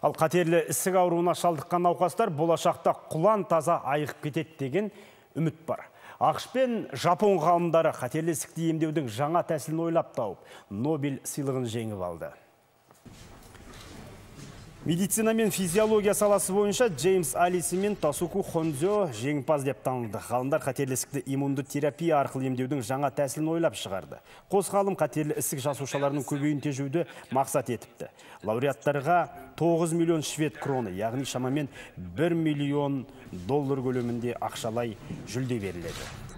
Ал қатерлі ісік ауруына шалдыққан науқастар болашақта құлан таза айығып кетеді деген үміт бар. ақш пен Жапон ғалымдары қатерлі ісікті емдеудің жаңа тәсілін ойлап тауып, Нобель сыйлығын жеңіп алды. Медицина мен физиология саласы бойынша Джеймс Алиси мен Тасуку Хонзё жеңімпаз деп танылды. Ғалымдар қатерлі ісікті иммунды терапия арқылы емдеудің жаңа тәсілін ойлап шығарды. Қос ғалым қатерлі ісік жасушаларының көбеюін тежеуді мақсат етіпті. Лауреаттарға 9 миллион швед кроны, яғни шамамен $1 миллион көлемінде ақшалай жүлде беріледі.